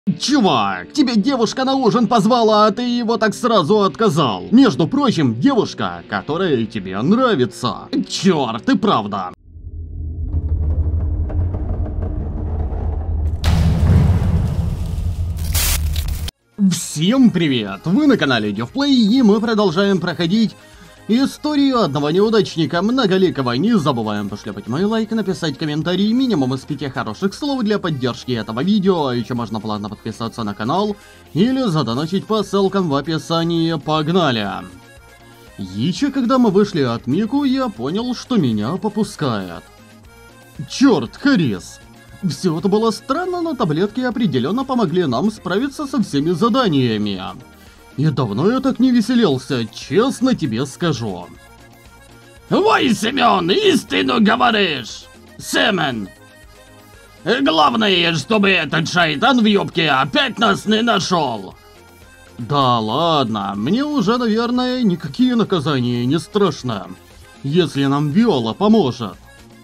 Чувак, тебе девушка на ужин позвала, а ты его так сразу отказал. Между прочим, девушка, которая тебе нравится. Чёрт, и правда. Всем привет! Вы на канале Девплей, и мы продолжаем проходить историю одного неудачника многоликого. Не забываем пошлепать мой лайк, написать комментарий, минимум из 5 хороших слов для поддержки этого видео, а еще можно плавно подписаться на канал или задонатить по ссылкам в описании. Погнали! Еще когда мы вышли от Мику, я понял, что меня попускает. Черт, Харис! Все это было странно, но таблетки определенно помогли нам справиться со всеми заданиями. И давно я так не веселился, честно тебе скажу. Ой, Семен, истину говоришь! Семен! Главное, чтобы этот шайтан в юбке опять нас не нашел. Да ладно, мне уже, наверное, никакие наказания не страшны, если нам Виола поможет.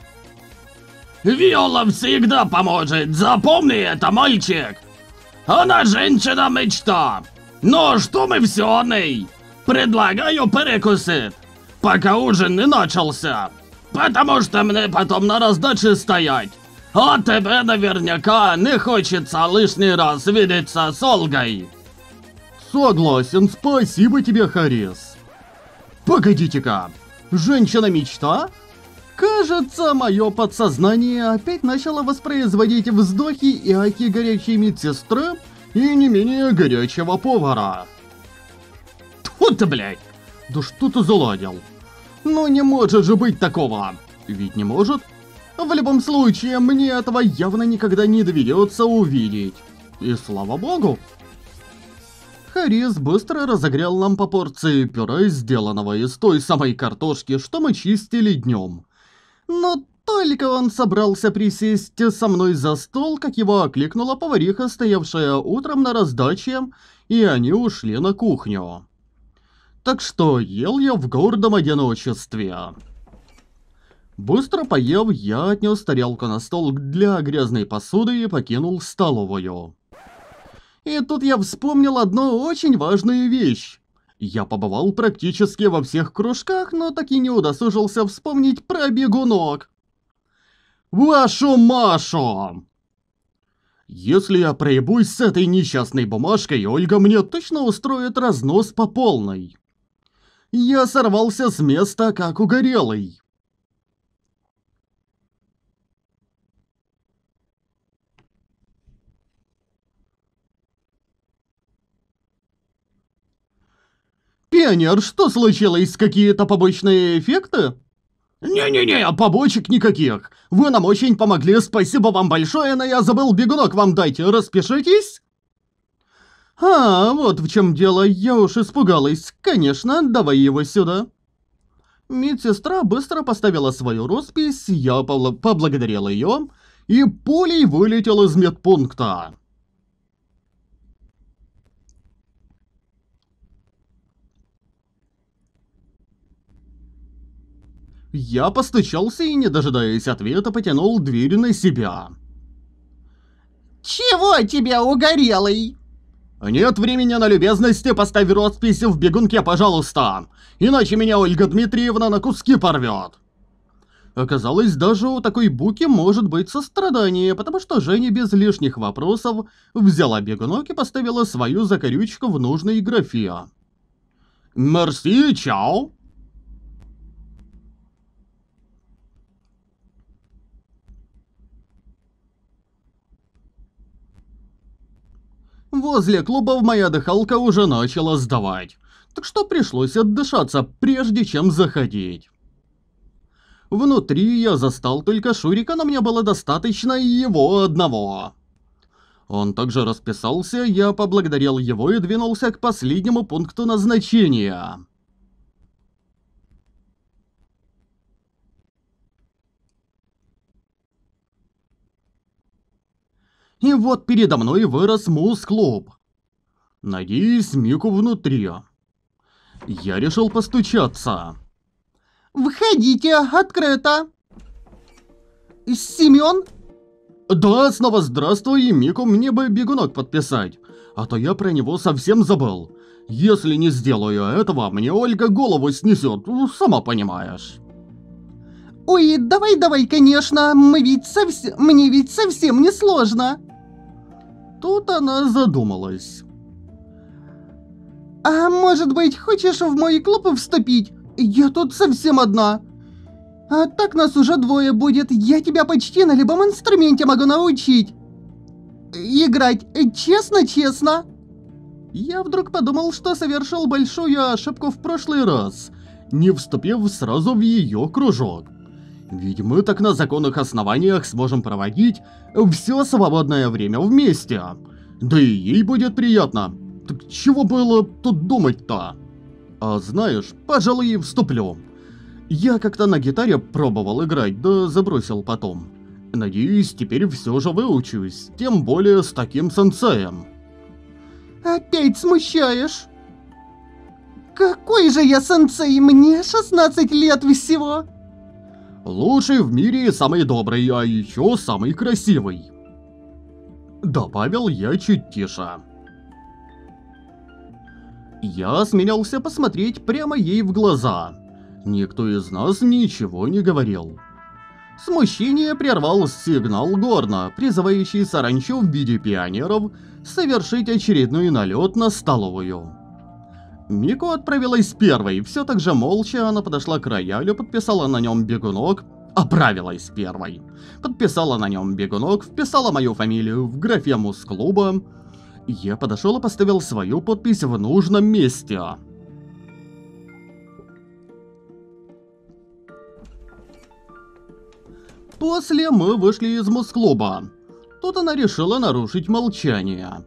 Виола всегда поможет, запомни это, мальчик! Она женщина-мечта! Но что мы все о ней? Предлагаю перекусить, пока ужин не начался. Потому что мне потом на раздаче стоять. А тебе наверняка не хочется лишний раз видеться с Ольгой. Согласен, спасибо тебе, Харис. Погодите-ка, женщина-мечта? Кажется, мое подсознание опять начало воспроизводить вздохи и аки горячей медсестры и не менее горячего повара. Тьфу ты, блядь! Да что ты заладил? Ну не может же быть такого! Ведь не может? В любом случае, мне этого явно никогда не доведется увидеть. И слава богу! Харис быстро разогрел нам по порции пюре, сделанного из той самой картошки, что мы чистили днем. Но только он собрался присесть со мной за стол, как его окликнула повариха, стоявшая утром на раздаче, и они ушли на кухню. Так что ел я в гордом одиночестве. Быстро поев, я отнес тарелку на стол для грязной посуды и покинул столовую. И тут я вспомнил одну очень важную вещь. Я побывал практически во всех кружках, но так и не удосужился вспомнить про бегунок. Вашу Машу! Если я проебусь с этой несчастной бумажкой, Ольга мне точно устроит разнос по полной. Я сорвался с места, как угорелый. Пионер, что случилось? Какие-то побочные эффекты? Не-не-не, побочек никаких. Вы нам очень помогли, спасибо вам большое, но я забыл бегунок вам дать. Распишитесь? А, вот в чем дело, я уж испугалась. Конечно, давай его сюда. Медсестра быстро поставила свою роспись, я поблагодарил ее и пулей вылетел из медпункта. Я постучался и, не дожидаясь ответа, потянул дверь на себя. Чего тебе, угорелый? Нет времени на любезности, поставь роспись в бегунке, пожалуйста. Иначе меня Ольга Дмитриевна на куски порвет. Оказалось, даже у такой буки может быть сострадание, потому что Женя без лишних вопросов взяла бегунок и поставила свою закорючку в нужной графе. Мерси, чао. Возле клубов моя дыхалка уже начала сдавать, так что пришлось отдышаться, прежде чем заходить. Внутри я застал только Шурика, но мне было достаточно его одного. Он также расписался, я поблагодарил его и двинулся к последнему пункту назначения. И вот передо мной вырос мус-клуб. Надеюсь, Мику внутри. Я решил постучаться. Входите, открыто. Семен? Да, снова здравствуй, Мику, мне бы бегунок подписать. А то я про него совсем забыл. Если не сделаю этого, мне Ольга голову снесет, сама понимаешь. Ой, давай, конечно, мне ведь совсем не сложно. Тут она задумалась. А может быть, хочешь в мой клуб вступить? Я тут совсем одна. А так нас уже двое будет, я тебя почти на любом инструменте могу научить. Играть честно-честно. Я вдруг подумал, что совершил большую ошибку в прошлый раз, не вступив сразу в ее кружок. Ведь мы так на законных основаниях сможем проводить все свободное время вместе. Да и ей будет приятно. Так чего было тут думать-то? А знаешь, пожалуй, и вступлю. Я как-то на гитаре пробовал играть, да забросил потом. Надеюсь, теперь все же выучусь, тем более с таким сенсеем. Опять смущаешь. Какой же я сенсей, мне 16 лет всего. Лучший в мире и самый добрый, а еще самый красивый. Добавил я чуть тише. Я осмелился посмотреть прямо ей в глаза. Никто из нас ничего не говорил. Смущение прервал сигнал Горна, призывающий саранчу в виде пионеров совершить очередной налет на столовую. Мику отправилась первой, все так же молча она подошла к роялю, подписала на нем бегунок, оправилась первой. Подписала на нем бегунок, вписала мою фамилию в графе мус-клуба. Я подошел и поставил свою подпись в нужном месте. После мы вышли из мус-клуба. Тут она решила нарушить молчание.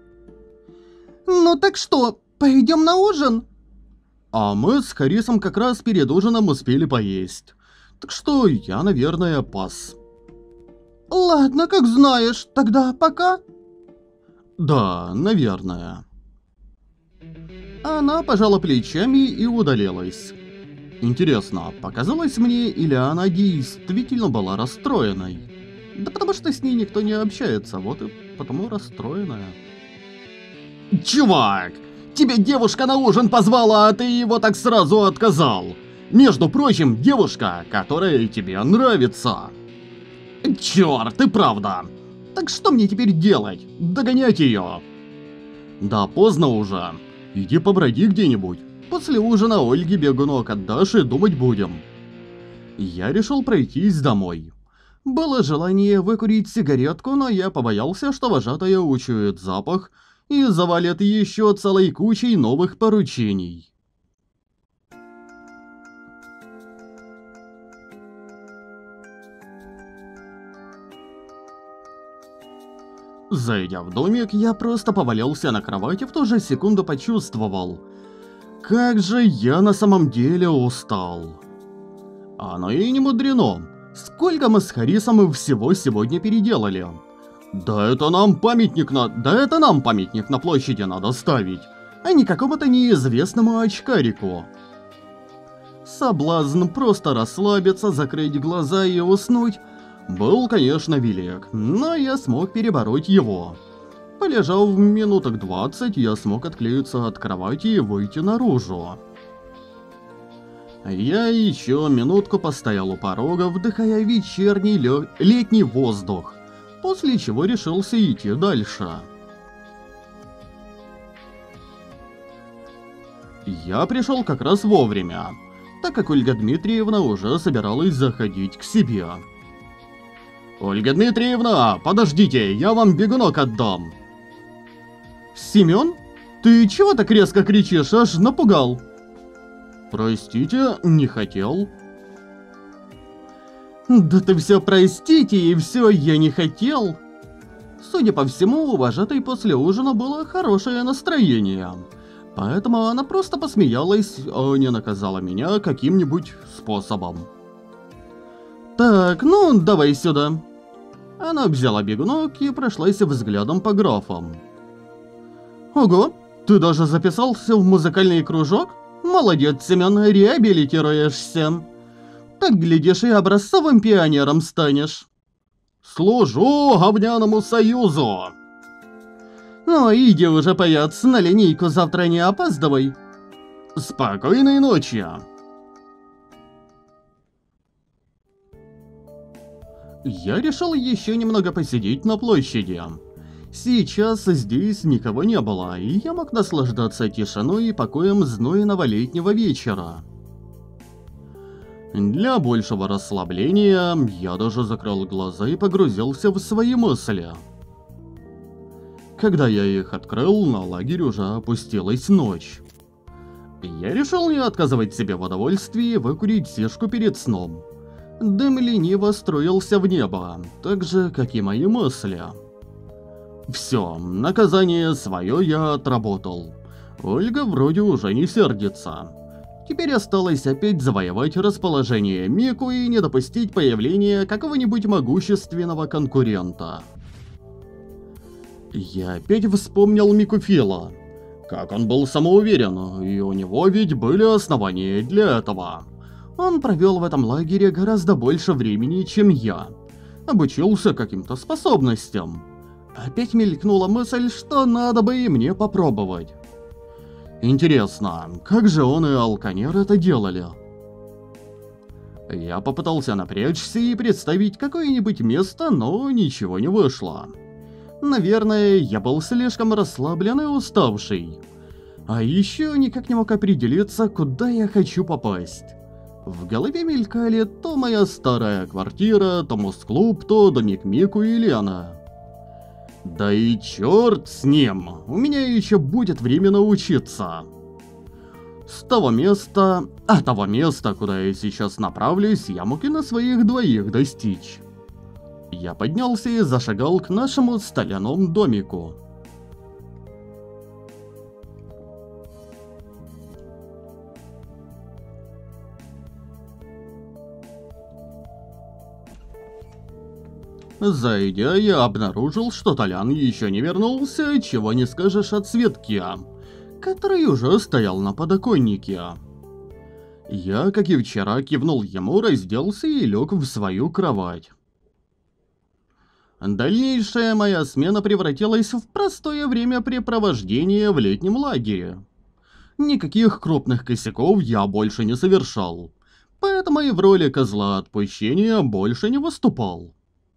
Ну так что, пойдем на ужин? А мы с Харисом как раз перед ужином успели поесть. Так что я, наверное, пас. Ладно, как знаешь, тогда пока. Да, наверное. Она пожала плечами и удалилась. Интересно, показалось мне, или она действительно была расстроенной? Да потому что с ней никто не общается, вот и потому расстроенная. Чувак, тебя девушка на ужин позвала, а ты его так сразу отказал. Между прочим, девушка, которая тебе нравится. Чёрт, и правда. Так что мне теперь делать? Догонять ее? Да поздно уже. Иди поброди где-нибудь. После ужина Ольге бегунок отдашь и думать будем. Я решил пройтись домой. Было желание выкурить сигаретку, но я побоялся, что вожатая учует запах и завалит еще целой кучей новых поручений. Зайдя в домик, я просто повалился на кровать и в ту же секунду почувствовал, как же я на самом деле устал. Оно и не мудрено. Сколько мы с Харисом всего сегодня переделали. Да это нам памятник на площади надо ставить, а не какому-то неизвестному очкарику. Соблазн просто расслабиться, закрыть глаза и уснуть был, конечно, велик, но я смог перебороть его. Полежав минуток 20, я смог отклеиться от кровати и выйти наружу. Я еще минутку постоял у порога, вдыхая вечерний летний воздух, после чего решился идти дальше. Я пришел как раз вовремя, так как Ольга Дмитриевна уже собиралась заходить к себе. «Ольга Дмитриевна, подождите, я вам бегунок отдам!» «Семён, ты чего так резко кричишь, аж напугал?» «Простите, не хотел». «Да ты все простите, и все я не хотел». Судя по всему, у вожатой после ужина было хорошее настроение. Поэтому она просто посмеялась, а не наказала меня каким-нибудь способом. «Так, ну давай сюда». Она взяла бегунок и прошлась взглядом по графам. «Ого, ты даже записался в музыкальный кружок? Молодец, Семён, реабилитируешься. Так, глядишь, и образцовым пионером станешь». Служу говняному союзу! Ну, иди уже, паяц, на линейку завтра не опаздывай. Спокойной ночи! Я решил еще немного посидеть на площади. Сейчас здесь никого не было, и я мог наслаждаться тишиной и покоем знойного летнего вечера. Для большего расслабления я даже закрыл глаза и погрузился в свои мысли. Когда я их открыл, на лагерь уже опустилась ночь. Я решил не отказывать себе в удовольствии выкурить сишку перед сном. Дым лениво струился в небо, так же, как и мои мысли. Все, наказание свое я отработал. Ольга вроде уже не сердится. Теперь осталось опять завоевать расположение Мику и не допустить появления какого-нибудь могущественного конкурента. Я опять вспомнил Микуфила. Как он был самоуверен, и у него ведь были основания для этого. Он провел в этом лагере гораздо больше времени, чем я. Обучился каким-то способностям. Опять мелькнула мысль, что надо бы и мне попробовать. Интересно, как же он и Алканер это делали? Я попытался напрячься и представить какое-нибудь место, но ничего не вышло. Наверное, я был слишком расслаблен и уставший. А еще никак не мог определиться, куда я хочу попасть. В голове мелькали то моя старая квартира, то Москлуб, то домик Мику и Лена. Да и черт с ним, у меня еще будет время научиться. С того места, куда я сейчас направлюсь, я мог и на своих двоих достичь. Я поднялся и зашагал к нашему столяному домику. Зайдя, я обнаружил, что Толян еще не вернулся, чего не скажешь от Светки, который уже стоял на подоконнике. Я, как и вчера, кивнул ему, разделся и лег в свою кровать. Дальнейшая моя смена превратилась в простое времяпрепровождение в летнем лагере. Никаких крупных косяков я больше не совершал, поэтому и в роли козла отпущения больше не выступал.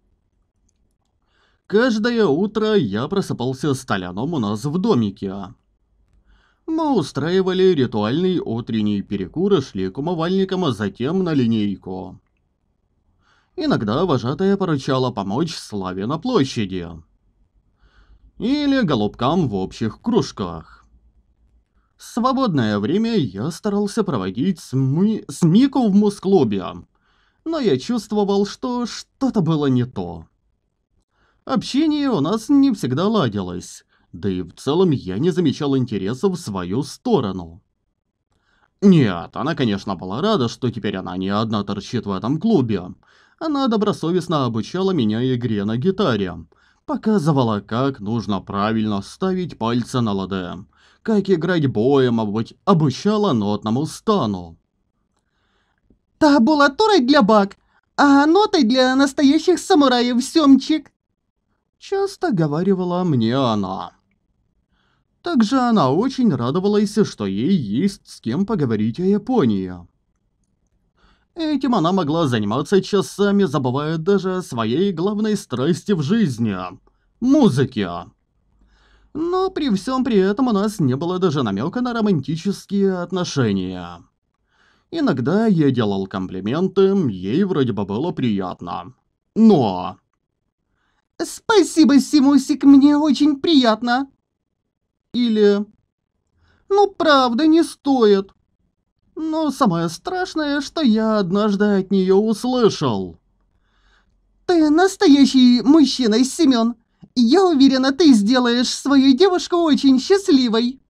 Каждое утро я просыпался с Толяном у нас в домике. Мы устраивали ритуальный утренний перекур и шли к умывальникам, а затем на линейку. Иногда вожатая поручала помочь Славе на площади. Или голубкам в общих кружках. Свободное время я старался проводить с Мику в мусклубе, но я чувствовал, что что-то было не то. Общение у нас не всегда ладилось, да и в целом я не замечал интереса в свою сторону. Нет, она, конечно, была рада, что теперь она не одна торчит в этом клубе. Она добросовестно обучала меня игре на гитаре, показывала, как нужно правильно ставить пальцы на ладе, как играть боем, обучала нотному стану. Табулатурой для баг, а нотой для настоящих самураев, Сёмчик. Часто говаривала мне она. Также она очень радовалась, что ей есть с кем поговорить о Японии. Этим она могла заниматься часами, забывая даже о своей главной страсти в жизни – музыке. Но при всем при этом у нас не было даже намека на романтические отношения. Иногда я делал комплименты, ей вроде бы было приятно. Но... Спасибо, Симусик, мне очень приятно. Или... Ну, правда, не стоит. Но самое страшное, что я однажды от нее услышал. Ты настоящий мужчина, Семен. Я уверена, ты сделаешь свою девушку очень счастливой.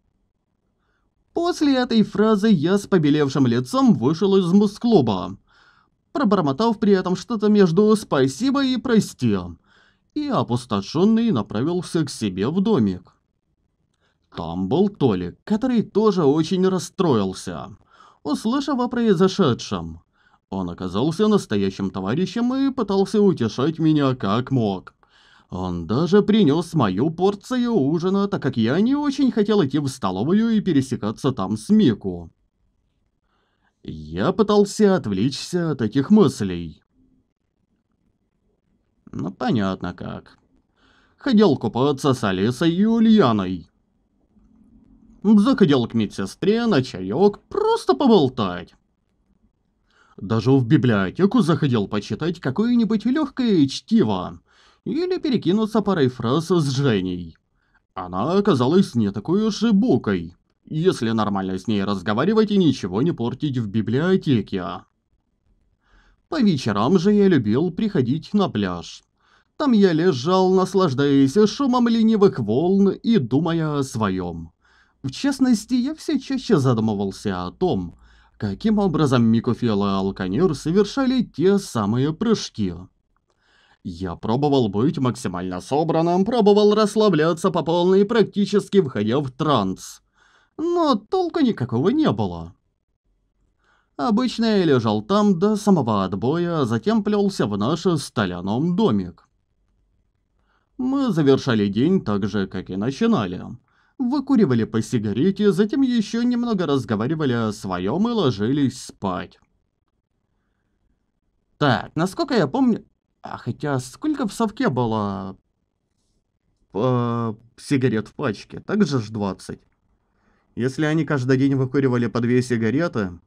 После этой фразы я с побелевшим лицом вышел из мусклуба, пробормотав при этом что-то между «спасибо» и «прости», и опустошенный направился к себе в домик. Там был Толик, который тоже очень расстроился, услышав о произошедшем. Он оказался настоящим товарищем и пытался утешать меня как мог. Он даже принес мою порцию ужина, так как я не очень хотел идти в столовую и пересекаться там с Мику. Я пытался отвлечься от этих мыслей. Ну, понятно как. Ходил купаться с Алисой и Ульяной. Заходил к медсестре на чаек, просто поболтать. Даже в библиотеку заходил почитать какое-нибудь легкое чтиво. Или перекинуться парой фраз с Женей. Она оказалась не такой уж и букой, если нормально с ней разговаривать и ничего не портить в библиотеке. По вечерам же я любил приходить на пляж. Там я лежал, наслаждаясь шумом ленивых волн и думая о своем. В частности, я все чаще задумывался о том, каким образом Микуфел и Алканир совершали те самые прыжки. Я пробовал быть максимально собранным, пробовал расслабляться по полной, практически входя в транс. Но толку никакого не было. Обычно я лежал там до самого отбоя, а затем плелся в наш столяном домик. Мы завершали день так же, как и начинали. Выкуривали по сигарете, затем еще немного разговаривали о своем и ложились спать. Так, насколько я помню... хотя сколько в совке было сигарет в пачке? Также ж 20. Если они каждый день выкуривали по 2 сигареты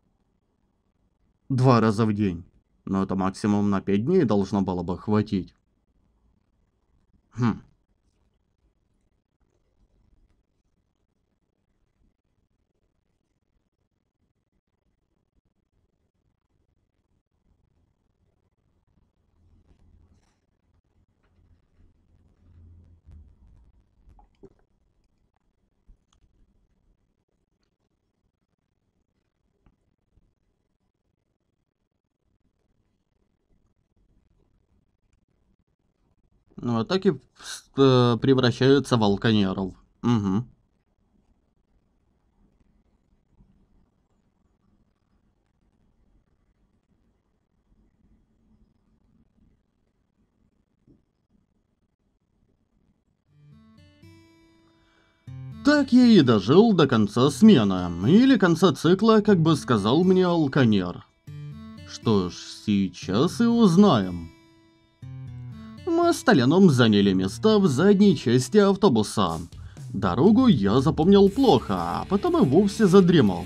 2 раза в день, но это максимум на 5 дней должно было бы хватить. Ну, а так и превращаются в алканеров. Угу. Так я и дожил до конца смены, или конца цикла, как бы сказал мне Алканер. Что ж, сейчас и узнаем. Мы с Толяном заняли места в задней части автобуса. Дорогу я запомнил плохо, а потом и вовсе задремал.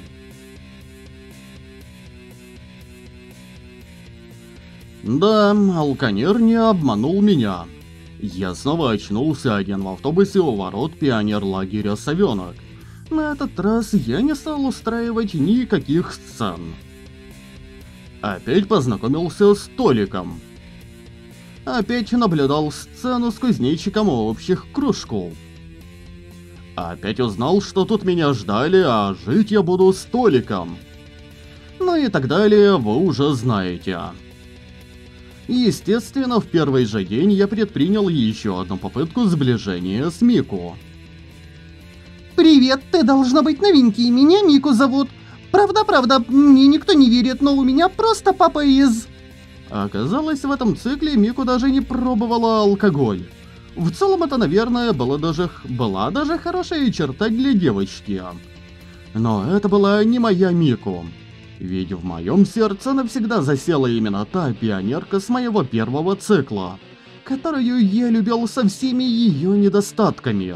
Да, Алканер не обманул меня. Я снова очнулся один в автобусе у ворот пионерлагеря «Совенок». На этот раз я не стал устраивать никаких сцен. Опять познакомился с Толиком. Опять наблюдал сцену с кузнечиком общих кружков. Опять узнал, что тут меня ждали, а жить я буду с Толиком. Ну и так далее, вы уже знаете. Естественно, в первый же день я предпринял еще одну попытку сближения с Мику. Привет, ты должна быть новенький, меня Мику зовут. Правда, мне никто не верит, но у меня просто папа из... Оказалось, в этом цикле Мику даже не пробовала алкоголь. В целом это, наверное, была даже хорошая черта для девочки. Но это была не моя Мику. Ведь в моем сердце навсегда засела именно та пионерка с моего первого цикла, которую я любил со всеми ее недостатками.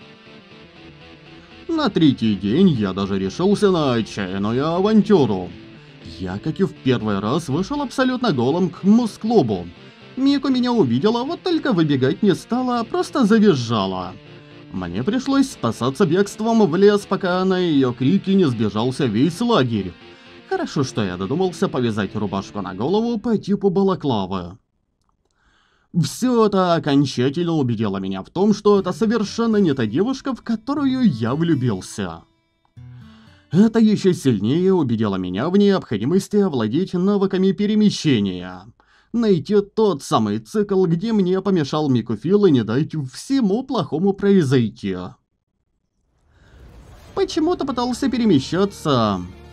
На третий день я даже решился на отчаянную авантюру. Я, как и в первый раз, вышел абсолютно голым к мус-клубу. Мику меня увидела, вот только выбегать не стала, а просто завизжала. Мне пришлось спасаться бегством в лес, пока на ее крики не сбежался весь лагерь. Хорошо, что я додумался повязать рубашку на голову по типу балаклавы. Все это окончательно убедило меня в том, что это совершенно не та девушка, в которую я влюбился. Это еще сильнее убедило меня в необходимости овладеть навыками перемещения. Найти тот самый цикл, где мне помешал Микуфил, и не дать всему плохому произойти. Почему-то пытался перемещаться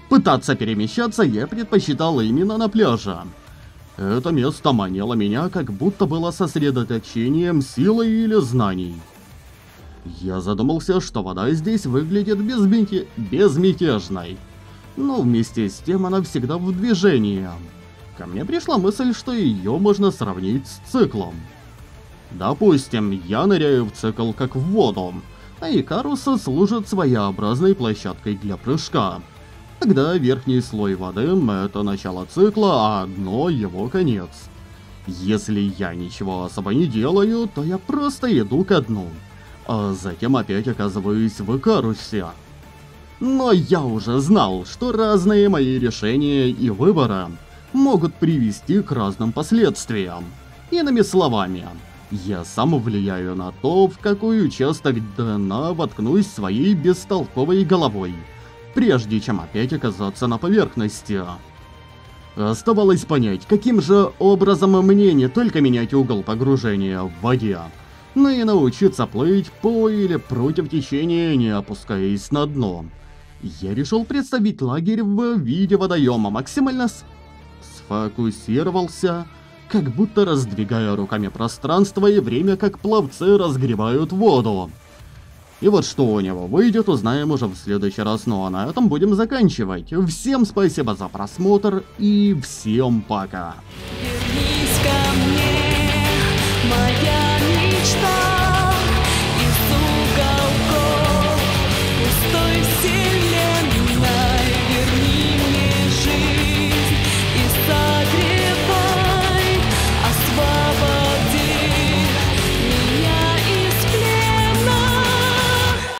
Пытаться перемещаться я предпочитал именно на пляже. Это место манило меня, как будто было сосредоточением силы или знаний. Я задумался, что вода здесь выглядит безмятежной. Но вместе с тем она всегда в движении. Ко мне пришла мысль, что ее можно сравнить с циклом. Допустим, я ныряю в цикл как в воду, а Икарус служит своеобразной площадкой для прыжка. Тогда верхний слой воды — это начало цикла, а дно — его конец. Если я ничего особо не делаю, то я просто иду ко дну, а затем опять оказываюсь в Икарусе. Но я уже знал, что разные мои решения и выборы могут привести к разным последствиям. Иными словами, я сам влияю на то, в какой участок дна воткнусь своей бестолковой головой, прежде чем опять оказаться на поверхности. Оставалось понять, каким же образом мне не только менять угол погружения в воде, но и научиться плыть по или против течения, не опускаясь на дно. Я решил представить лагерь в виде водоема, максимально сфокусировался, как будто раздвигая руками пространство и время, как пловцы разгребают воду. И вот что у него выйдет, узнаем уже в следующий раз, ну а на этом будем заканчивать. Всем спасибо за просмотр и всем пока. Вернись ко мне, моя мечта.